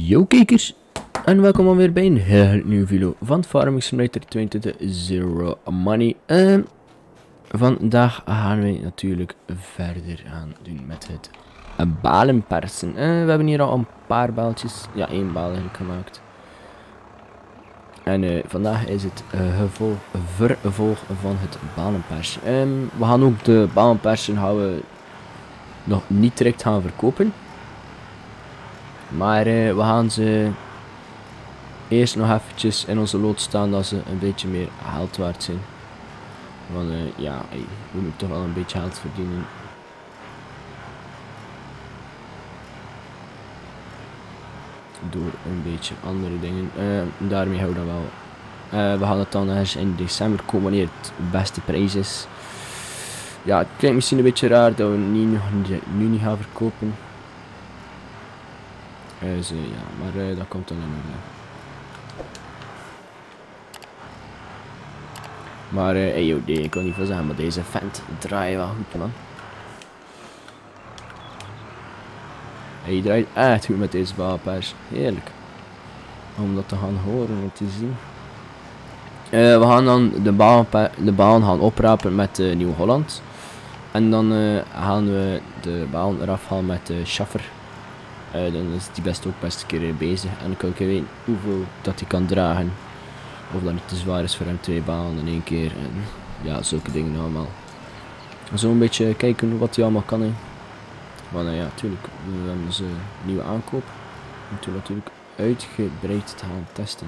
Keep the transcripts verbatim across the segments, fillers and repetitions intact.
Yo kijkers, en welkom alweer bij een heel nieuwe video van Farming Simulator tweeëntwintig Zero Money. Uh, vandaag gaan wij natuurlijk verder gaan doen met het uh, balenpersen. Uh, we hebben hier al een paar baaltjes, ja één baal eigenlijk gemaakt. En uh, vandaag is het uh, gevolg, vervolg van het balenpersen. Um, we gaan ook de balenpersen gaan we nog niet direct gaan verkopen. Maar uh, we gaan ze eerst nog eventjes in onze lood staan dat ze een beetje meer geld waard zijn. Want uh, ja, hey, we moeten toch wel een beetje geld verdienen. Door een beetje andere dingen. Uh, daarmee houden we wel. Uh, we gaan het dan eens in december komen wanneer het beste prijs is. Ja, het klinkt misschien een beetje raar dat we nu, nu niet gaan verkopen. Dus uh, ja, maar uh, dat komt dan in orde. Maar uh, hey, yo, nee, ik wil niet veel zeggen, maar deze vent draait wel goed, man. Hij draait echt goed met deze baalpers. Heerlijk. Om dat te gaan horen en te zien. Uh, we gaan dan de baan, de baan gaan oprapen met uh, Nieuw-Holland. En dan uh, gaan we de baan eraf halen met de uh, Schaffer. Uh, dan is die best ook best een keer uh, bezig. En dan kan ik weten hoeveel dat hij kan dragen. Of dat het te zwaar is voor hem twee banen in één keer. En ja, zulke dingen allemaal. Zo een beetje kijken wat hij allemaal kan. Hè. Maar nou ja, natuurlijk. We hebben onze nieuwe aankoop. We moeten natuurlijk uitgebreid te gaan testen.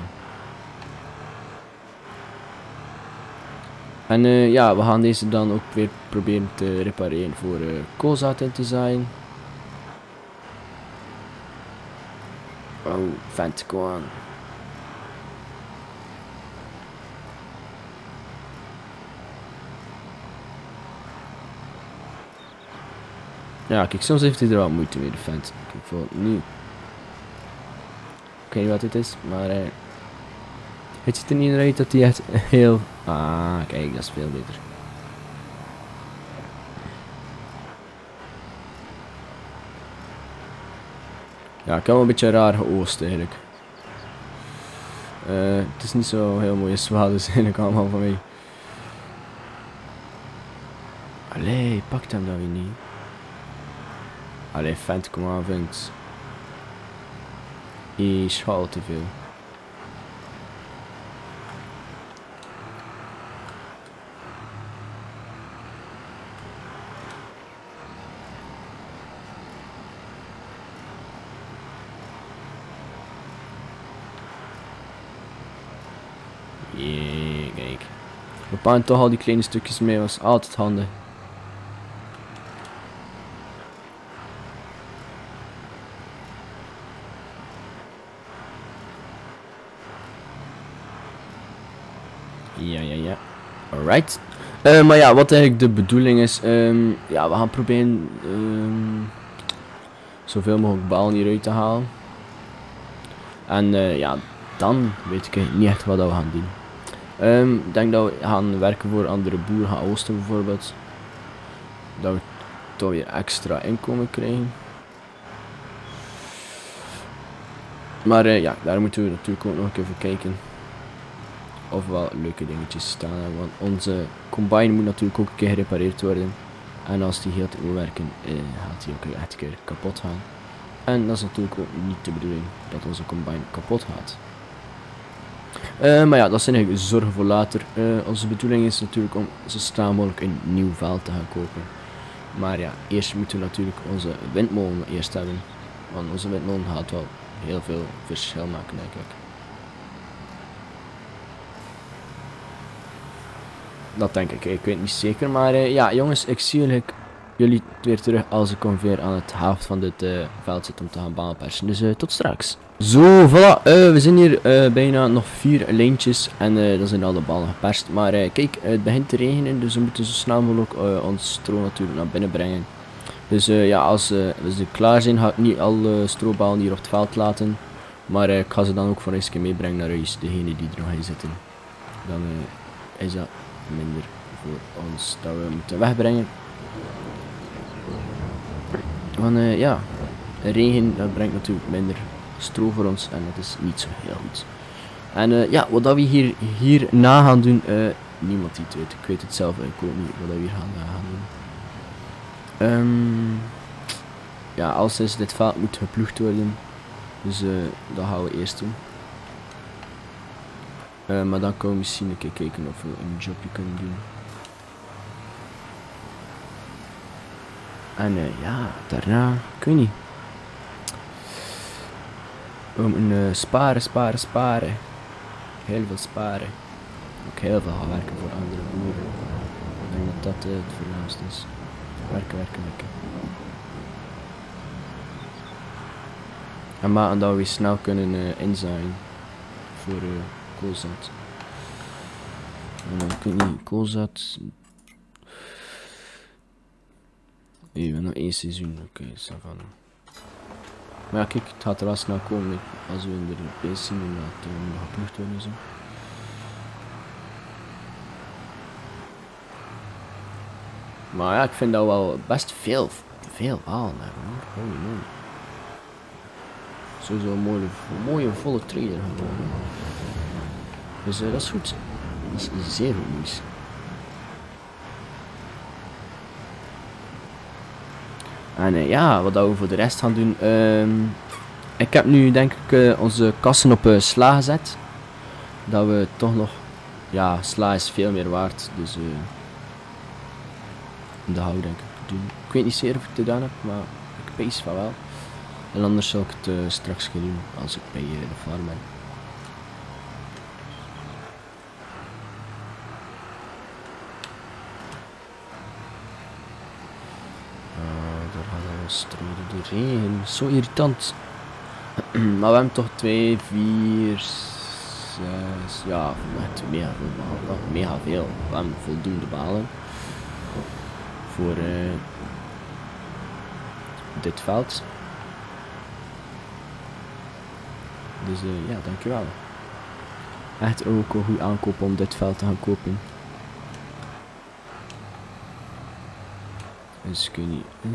En uh, ja, we gaan deze dan ook weer proberen te repareren voor uh, koolzaad in te zaaien. Oh, vent, kom aan. Ja, kijk, soms heeft hij er wel moeite mee, de vent. Kijk, voor nu. Ik weet niet wat dit is, maar uh, het ziet er niet uit dat hij echt heel... Ah, kijk, dat is veel beter. Ja, ik heb wel een beetje raar geoost eigenlijk. Uh, het is niet zo heel mooie zwaardes eigenlijk allemaal van mij. Allee, pakt hem dat weer niet. Allee, vent, kom aan, vent. Je schaalt te veel. Jee, kijk. We pakken toch al die kleine stukjes mee, was altijd handig. Ja, ja, ja. Alright. Uh, maar ja, wat eigenlijk de bedoeling is, um, ja, we gaan proberen um, zoveel mogelijk balen hieruit te halen. En uh, ja, dan weet ik niet echt wat we gaan doen. Um, ik denk dat we gaan werken voor andere boeren, gaan oosten bijvoorbeeld. Dat we toch weer extra inkomen krijgen. Maar uh, ja, daar moeten we natuurlijk ook nog even kijken. Of wel leuke dingetjes staan hebben, want onze combine moet natuurlijk ook een keer gerepareerd worden. En als die heel te moet werken, uh, gaat die ook echt een keer kapot gaan. En dat is natuurlijk ook niet de bedoeling dat onze combine kapot gaat. Uh, maar ja, dat zijn eigenlijk zorgen voor later. Uh, onze bedoeling is natuurlijk om zo snel mogelijk een nieuw veld te gaan kopen. Maar ja, eerst moeten we natuurlijk onze windmolen eerst hebben. Want onze windmolen gaat wel heel veel verschil maken, denk ik. Dat denk ik, ik weet niet zeker. Maar uh, ja, jongens, ik zie jullie, jullie weer terug als ik ongeveer aan het helft van dit uh, veld zit om te gaan baanpersen. Dus uh, tot straks. Zo, voilà. Uh, we zijn hier uh, bijna nog vier lijntjes en uh, dan zijn alle ballen geperst. Maar uh, kijk, uh, het begint te regenen, dus we moeten zo snel mogelijk uh, ons stro natuurlijk naar binnen brengen. Dus uh, ja, als uh, we klaar zijn, ga ik niet alle stroballen hier op het veld laten. Maar uh, ik ga ze dan ook voor eens meebrengen naar huis, degene die er nog in zitten. Dan uh, is dat minder voor ons dat we moeten wegbrengen. Want uh, ja, regen dat brengt natuurlijk minder stro voor ons en dat is niet zo heel goed. En uh, ja, wat dat we hier, hier na gaan doen, uh, niemand die het weet. Ik weet het zelf eigenlijk ook niet wat dat we hier gaan, uh, gaan doen. Um, ja, als is dit veld moet geploegd worden, dus uh, dat gaan we eerst doen. Uh, maar dan kunnen we misschien een keer kijken of we een jobje kunnen doen. En uh, ja, daarna, ik weet niet. We moeten uh, sparen, sparen, sparen. Heel veel sparen. Ook heel veel gaan werken voor andere boeren. Ik denk dat dat uh, het voornaamste is. Werken, werken, werken. En maken dat we snel kunnen uh, inzaaien. Voor uh, koolzaad. En dan kun je niet koolzaad. Nee, we hebben nog één seizoen. Oké, okay, zo van. Maar ja, kijk, het gaat er wel snel komen als we in de bezig zien en dat we nog geplucht worden en zo. Maar ja, ik vind dat wel best veel, veel halen hebben hoor. Holy moly. Sowieso een mooie, mooie volle trailer gewoon. Dus uh, dat is goed. Dat is zeer goed nieuws. En uh, ja, wat we voor de rest gaan doen. Um, ik heb nu denk ik uh, onze kassen op uh, sla gezet. Dat we toch nog... Ja, sla is veel meer waard. Dus uh, dat gaan we denk ik doen. Ik weet niet zeker of ik het gedaan heb, maar ik pees van wel. En anders zal ik het uh, straks gaan doen als ik bij uh, de farm ben. Strijden de regen, zo irritant. Maar we hebben toch twee, vier, zes, ja, echt mega veel balen, mega veel. We hebben voldoende balen voor uh, dit veld. Dus uh, ja, dankjewel. Echt ook een goede aankoop om dit veld te gaan kopen. Dus kun je... Uh,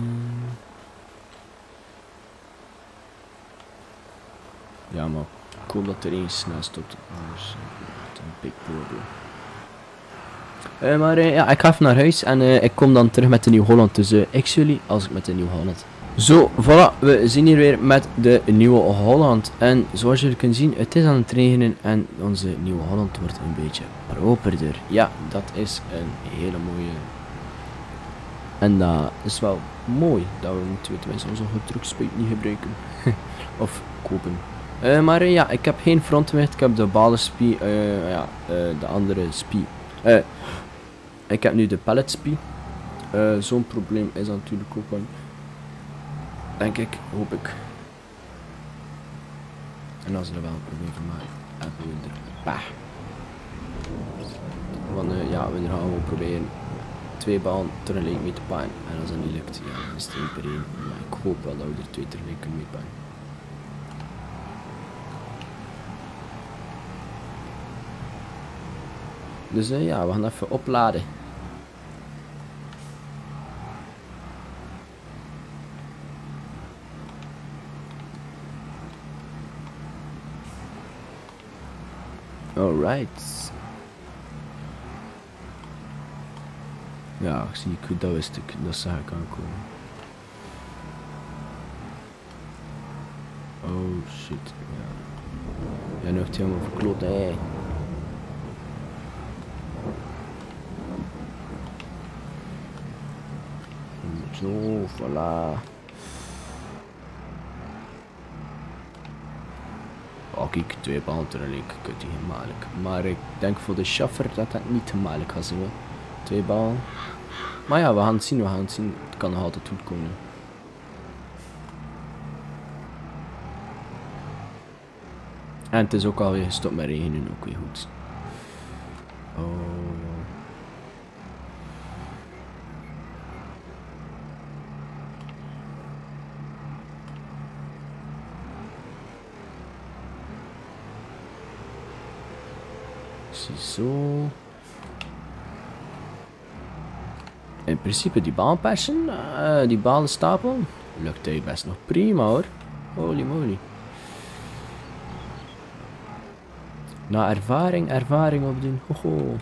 Ja, maar ik hoop dat er één snel stopt, anders is het een big problem. Uh, maar uh, ja, ik ga even naar huis en uh, ik kom dan terug met de Nieuw-Holland, dus uh, ik zie jullie als ik met de Nieuw-Holland. Zo, voilà, we zijn hier weer met de Nieuwe Holland. En zoals jullie kunnen zien, het is aan het regenen en onze Nieuwe Holland wordt een beetje properder. Ja, dat is een hele mooie... En dat is wel mooi, dat we moeten tenminste onze drukspuit niet gebruiken. Of kopen. Uh, maar uh, ja, ik heb geen frontwicht, ik heb de balenspie, uh, ja, uh, de andere spie. Uh, ik heb nu de palletspie. Uh, Zo'n probleem is dat natuurlijk ook wel. Denk ik, hoop ik. En als er wel een probleem van mij, hebben we er bah. Want uh, ja, we gaan gewoon proberen twee balen tegelijk mee te paaien. En als dat niet lukt, ja, dan is het één per één. Maar ik hoop wel dat we er twee tegelijk kunnen mee paaien. Dus uh, ja, we gaan even opladen. Alright. Ja, ik zie ik, dat wist ik, dat zag ik aankomen. Oh shit, ja. Ja, nu heeft hij helemaal verkloot, hè. Zo, voilà. Oh kijk, twee banden tegelijk, kunt hij gemakkelijk. Maar ik denk voor de chauffeur dat dat niet gemakkelijk gaat zijn. Twee ballen. Maar ja, we gaan het zien, we gaan het zien. Het kan nog altijd goed komen. En het is ook alweer gestopt met regenen, ook weer goed. Oh. Ziezo. In principe die baan persen, uh, die balen stapelen, lukt hij best nog prima hoor. Holy moly. Na ervaring, ervaring opdoen. Hoho.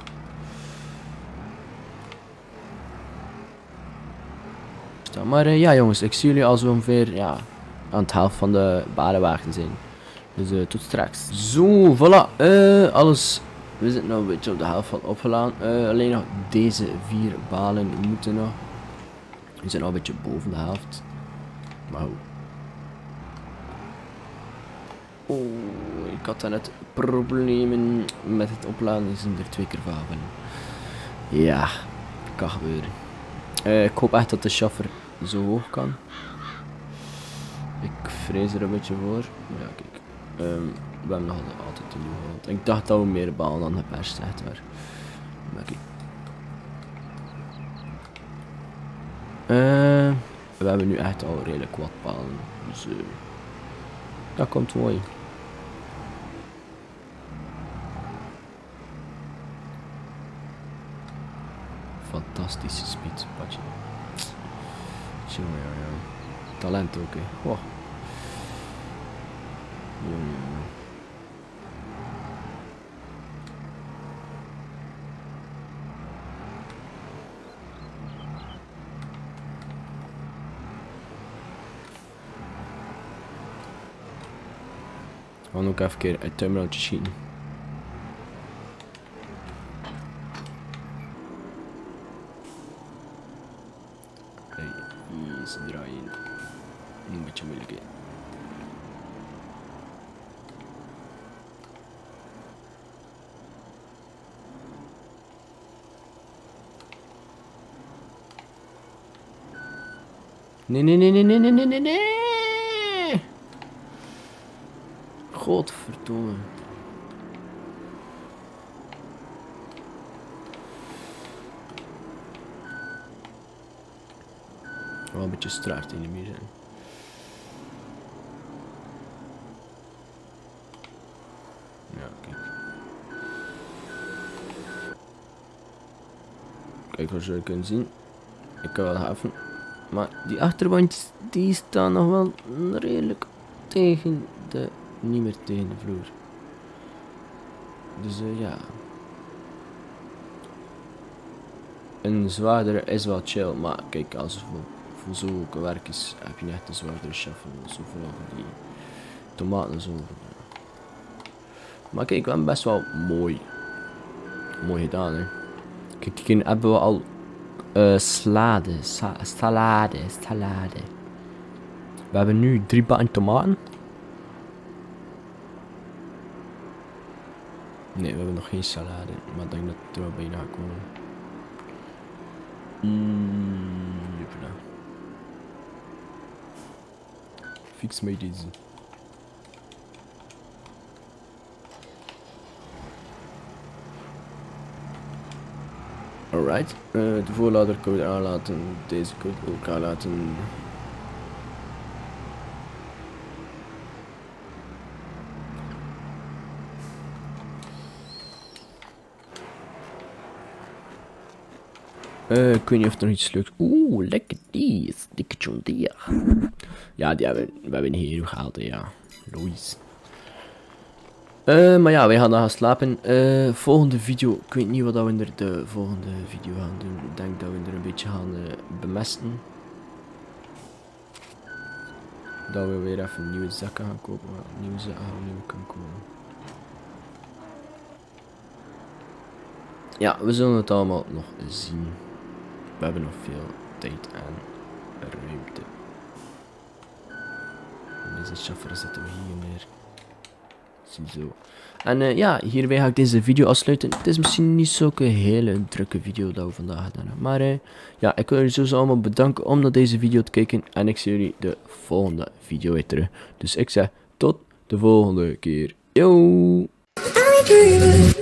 Maar uh, ja jongens, ik zie jullie als we ongeveer ja, aan het helft van de balenwagen zijn. Dus uh, tot straks. Zo, voilà. Uh, alles. We zitten nog een beetje op de helft van opgelaan. Uh, alleen nog deze vier balen moeten nog. We zijn nog een beetje boven de helft. Maar hoe? Oh, ik had net problemen met het opladen. Die zijn er twee keer van. Ja, kan gebeuren. Uh, ik hoop echt dat de chauffeur zo hoog kan. Ik vrees er een beetje voor. Ja, kijk. Um, we hebben nog altijd te nieuw gehad. Ik dacht dat we meer balen dan geperst, echt waar. Maar kijk. Uh, we hebben nu echt al redelijk wat balen. Dus uh, dat komt mooi. Fantastische speed, patje. Jongen, ja, ja. Talent ook, hè. Wow. Jongen, jongen. We gaan ook even een keer het terminaltje schieten. Eens draaien. Een beetje moeilijk, hè. Nee, nee, nee, nee, nee, nee, nee, nee, nee. Godverdomme. Wel een beetje straart in de muur zijn. Ja, kijk. Kijk, zoals jullie kunnen zien. Ik kan wel even. Maar die achterbandjes, die staan nog wel redelijk tegen de, niet meer tegen de vloer. Dus uh, ja. Een zwaardere is wel chill, maar kijk, als het voor, voor zo'n werk is, heb je echt een zwaardere shuffle. Zo vooral die tomaten zo. Maar kijk, we hebben best wel mooi, mooi gedaan, hè. Kijk, hier hebben we al uh, salade, sa salade, salade. We hebben nu drie bakken tomaten. Nee, we hebben nog geen salade, maar ik denk dat het er wel bijna gaat komen. Mm, fix mij deze. Alright, uh, de voorlader kunnen we aanlaten, deze kunnen we ook aanlaten. Uh, ik weet niet of er nog iets leuks. Oeh, lekker die. Dikke John Deere. Ja, die hebben we hebben hier gehaald, ja. Lois. Uh, maar ja, wij gaan dan gaan slapen. Uh, volgende video. Ik weet niet wat we in de, de volgende video gaan doen. Ik denk dat we er een beetje gaan uh, bemesten. Dat we weer even nieuwe zakken gaan kopen. Nieuwe zakken gaan nieuwe kunnen kopen. Ja, we zullen het allemaal nog zien. We hebben nog veel tijd en ruimte. Deze chauffeur zetten we hier neer. Ziezo. En uh, ja, hierbij ga ik deze video afsluiten. Het is misschien niet zo'n hele drukke video dat we vandaag gedaan hebben. Maar uh, ja, ik wil jullie sowieso allemaal bedanken om naar deze video te kijken. En ik zie jullie de volgende video weer terug. Dus ik zeg tot de volgende keer. Yo!